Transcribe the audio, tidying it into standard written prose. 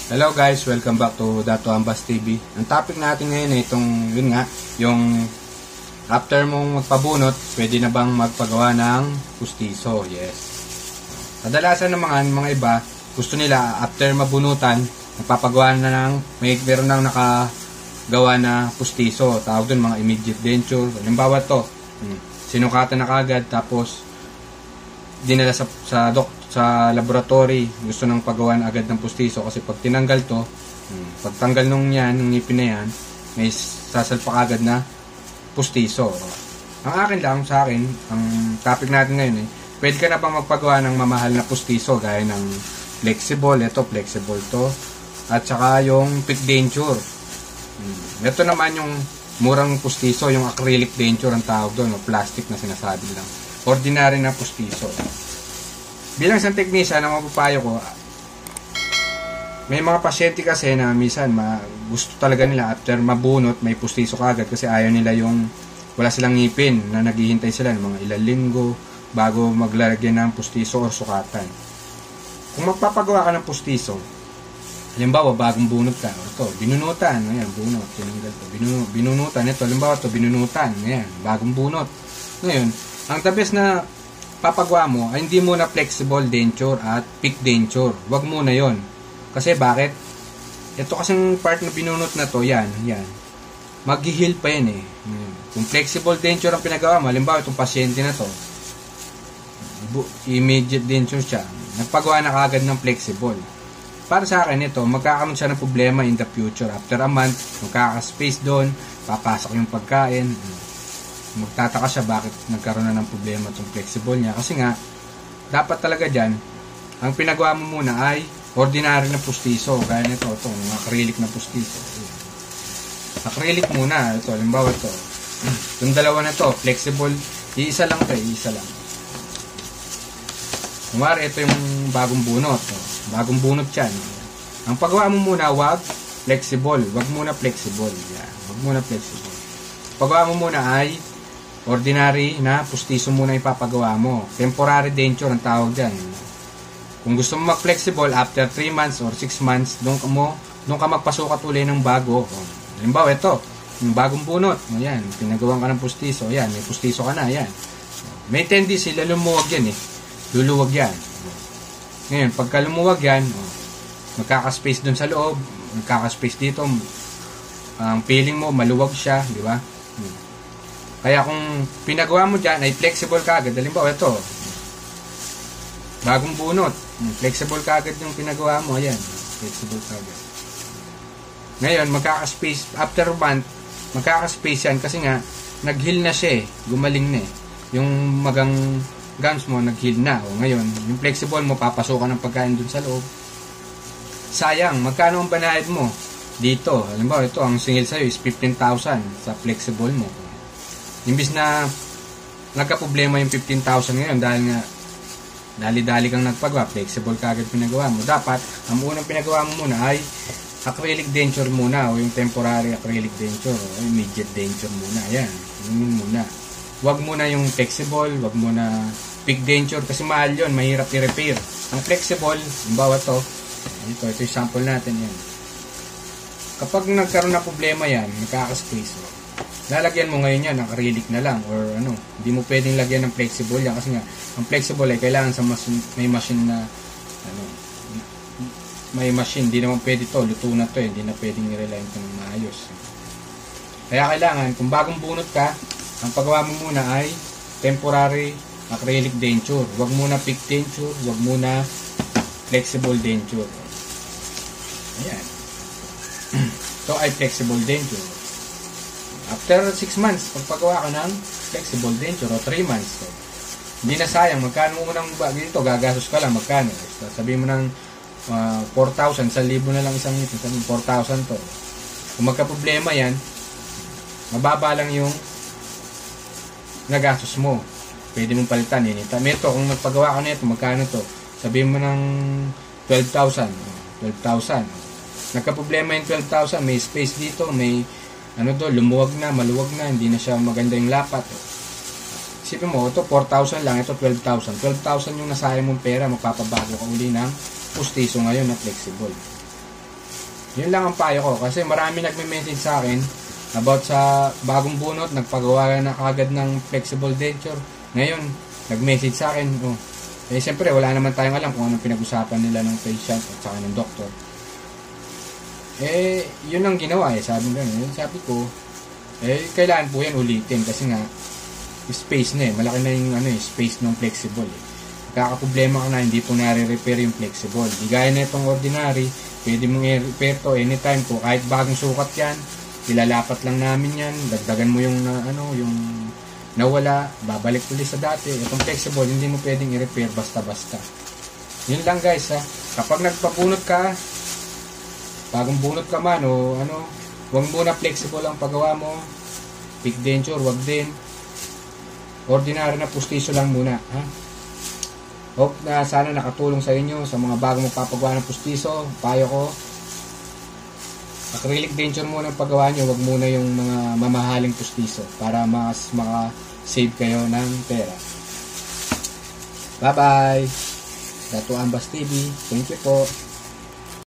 Hello guys, welcome back to Dato Ambas TV. Ang topic natin ngayon ay yung after mong magpabunot, pwede na bang magpagawa ng pustiso? Yes. Kadalasan ng mga iba, gusto nila after mabunutan, nagpapagawa na meron nang nakagawa na pustiso. Tawag dun mga immediate denture. Halimbawa to, sinukatan na kagad tapos dinala sa laboratory, gusto nang pagawa na agad ng pustiso kasi pag tinanggal to, pagtanggal ng ngipin na yan, may sasalpak agad na pustiso. Ang akin lang, sa akin, ang topic natin ngayon pwede ka na bang magpagawa ng mamahal na pustiso gaya ng flexible, flexible to, at saka yung pick denture. Ito naman yung murang pustiso, yung acrylic denture ang tawag doon, o plastic na sinasabi lang. Ordinary na pustiso. Bilang isang technician, ang mapapayo ko, may mga pasyente kasi na minsan gusto talaga nila after mabunot, may pustiso kagad kasi ayaw nila yung wala silang ngipin na naghihintay sila ng mga ilang linggo bago maglalagyan ng pustiso o sukatan. Kung magpapagawa ka ng pustiso, halimbawa bagong bunot ka, ito, binunutan, ayan, bunot, tinanggal to, binunutan, ito, halimbawa ito, binunutan, ayan, bagong bunot. Ngayon, ang the best na papagawa mo ay hindi muna flexible denture at pick denture. Huwag muna yon. Kasi bakit? Ito kasing part na binunot na to, yan. Mag-heal pa yan . Kung flexible denture ang pinagawa mo, halimbawa itong pasyente na to, immediate denture siya, nagpagawa na kagad ng flexible. Para sa akin ito, magkakaroon siya ng problema in the future. After a month, magkaka-space doon, papasok yung pagkain, magtataka siya bakit nagkaroon na ng problema itong flexible niya. Kasi nga, dapat talaga dyan, ang pinagawa mo muna ay ordinary na pustiso. Gaya nito, itong acrylic na pustiso. Acrylic muna. Ito, halimbawa ito. Yung dalawa na to, flexible, iisa lang ito, iisa lang. Kumari, ito yung bagong bunot. Bagong bunot yan. Ang pagawa mo muna, wag flexible. Wag muna flexible. Yan. Wag muna flexible. Pagawa mo muna ay ordinary na pustiso muna ipapagawa mo. Temporary denture ang tawag dyan. Kung gusto mo mag-flexible, after 3 months or 6 months, doon ka magpasukat uli ng bago. Halimbawa, ito, yung bagong bunot. Ayan, pinagawan ka ng pustiso. Ayan, may pustiso ka na. Ayan. May tendency, lumuwag yan . Luluwag yan. Ngayon, pagka lumuwag yan, magkaka-space doon sa loob, magkaka-space dito, ang feeling mo, maluwag siya, di ba? Kaya kung pinagawa mo dyan ay flexible kagad, halimbawa ito, bagong bunot, flexible kagad yung pinagawa mo, ayan, flexible kagad. Ngayon, magkaka-space, after a month, magkaka-space yan kasi nga, nag-heal na siya gumaling na yung magang gums mo, nag-heal na. O ngayon, yung flexible mo, papasukan ng pagkain dun sa loob. Sayang, magkano ang banayad mo? Dito, halimbawa ito, ang singil sa'yo is 15,000 sa flexible mo. Imbis na nagka-problema yung 15,000 ngayon dahil nga dali-dali kang nagpagawa, flexible kagad pinagawa mo. Dapat, ang unang pinagawa mo muna ay acrylic denture muna o yung temporary acrylic denture o immediate denture muna. Ayan, yun muna. Huwag muna yung flexible, huwag muna pick denture kasi mahal yun, mahirap i-repair. Ang flexible, halimbawa to, ito yung sample natin yan. Kapag nagkaroon na problema yan, nakaka-space lalagyan mo ngayon yan ng acrylic na lang or hindi mo pwedeng lagyan ng flexible yan kasi nga ang flexible ay kailangan sa may machine na may machine, hindi naman pwede to, luto na to, hindi na pwedeng i-rely ito ng maayos. Kaya kailangan kung bagong bunot ka, ang paggawa mo muna ay temporary acrylic denture. Huwag muna pick denture, huwag muna flexible denture. Ayan. Ito ay flexible denture. After 6 months, pagpagawa ka ng flexible denture o 3 months, hindi na sayang. Magkano unang dito, gagastos ka lang, magkano? Sabihin mo ng 4,000, 1,000 na lang isang ito, 4,000 to. Kung magka-problema yan, mababa lang yung nagastos mo. Pwede mong palitan. Ito, kung nagpagawa ka nito, magkano to? Sabihin mo ng 12,000. 12,000. Nagka-problema yung 12,000, may space dito, may lumuwag na, maluwag na, hindi na siya maganda yung lapat. Isipin mo, ito 4,000 lang, ito 12,000. 12,000 yung nasayang mong pera, magpapabago ka uli ng pustiso ngayon na flexible. Yun lang ang payo ko. Kasi marami nagme-message sa akin about sa bagong bunot. Nagpagawa na agad ng flexible denture. Ngayon, nag-message sa akin. Eh, siyempre, wala naman tayong alam kung anong pinag-usapan nila ng patient at saka ng doktor. Eh, yun ang ginawa eh. Sabi ko, kailangan po yan ulitin. Kasi nga, space na eh. Malaki na yung space ng flexible eh. Kakaproblema ka na, hindi po nare-repair yung flexible. Di gaya na itong ordinary, pwede mong i-repair to anytime po. Kahit bagong sukat yan, ilalapat lang namin yan. Dagdagan mo yung, yung nawala, babalik ulit sa dati. Itong flexible, hindi mo pwedeng i-repair basta-basta. Yun lang guys ha. Kapag nagpabunot ka, bagong bunot ka man huwag muna flexible ang paggawa mo. Peak denture, wag din. Ordinary na pustiso lang muna ha. Hope na sana nakatulong sa inyo sa mga bagong magpapagawa ng pustiso. Payo ko, acrylic denture muna ang paggawa nyo. Huwag muna yung mga mamahaling pustiso para mas maka-save kayo ng pera. Bye bye. Dato Ambas TV. Thank you po.